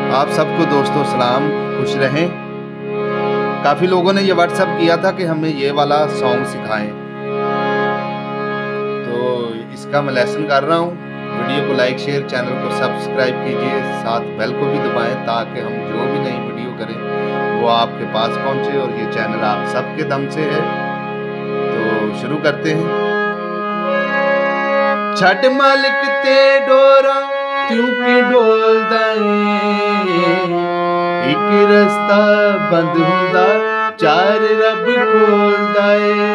आप सबको दोस्तों सलाम, खुश रहें। काफ़ी लोगों ने ये व्हाट्सअप किया था कि हमें ये वाला सॉन्ग सिखाएं, तो इसका मैं लेसन कर रहा हूँ। वीडियो को लाइक शेयर, चैनल को सब्सक्राइब कीजिए, साथ बेल को भी दबाएं ताकि हम जो भी नई वीडियो करें वो आपके पास पहुँचे और ये चैनल आप सबके दम से है। तो शुरू करते हैं। छठ मालिक ते डोरा क्यों की डोलदा एक रास्ता बंद हुंदा चार रब खोलदा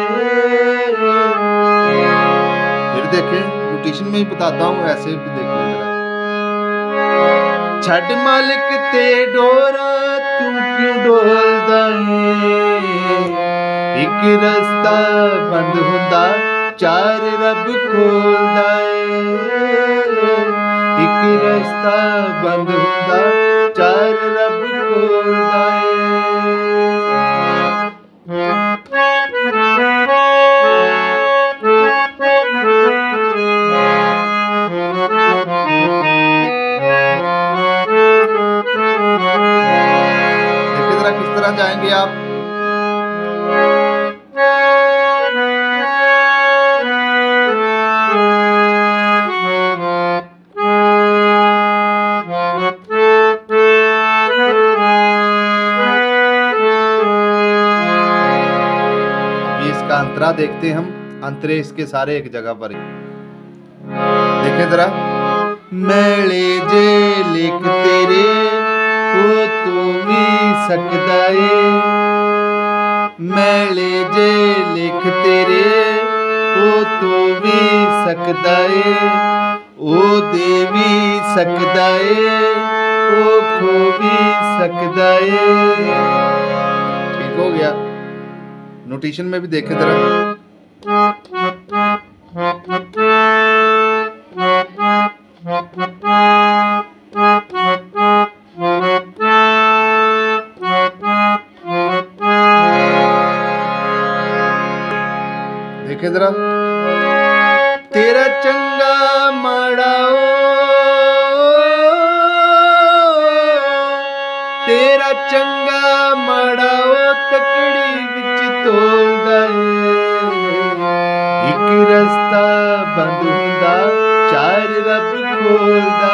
फिर देखें, नोटेशन में ही बताता हूँ, ऐसे भी देख लें जरा। छठ मालिक ते डोरा तू क्यों डोलदा एक रास्ता बंद हुंदा चार रब खोलदा एक रास्ता बंद हुंदा चार रब खोलदा देखिए जरा किस तरह जाएंगे आप। इसका अंतरा देखते हैं हम, अंतरे इसके सारे एक जगह पर देखें जरा। मेले जे लिख तेरे वो तू भी सकदा है, मेले जे लिख तेरे वो तू भी सकदा है, ओ दे भी सकदा है, ओ खो भी सकदा है। ठीक हो गया। नोटेशन में भी देखें जरा। देखें जरा। तेरा चंगा माड़ा तेरा चंगा माड़ा तकड़ी विच तोलदा एक रास्ता बंद हुंदा चार रब खोलदा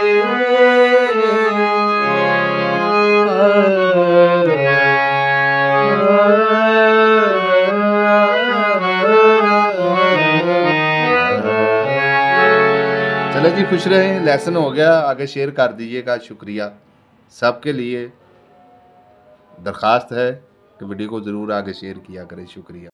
चलो जी, खुश रहें। लेसन हो गया, आगे शेयर कर दीजिएगा। शुक्रिया। सबके लिए दरख्वास्त है कि वीडियो को ज़रूर आगे शेयर किया करें। शुक्रिया।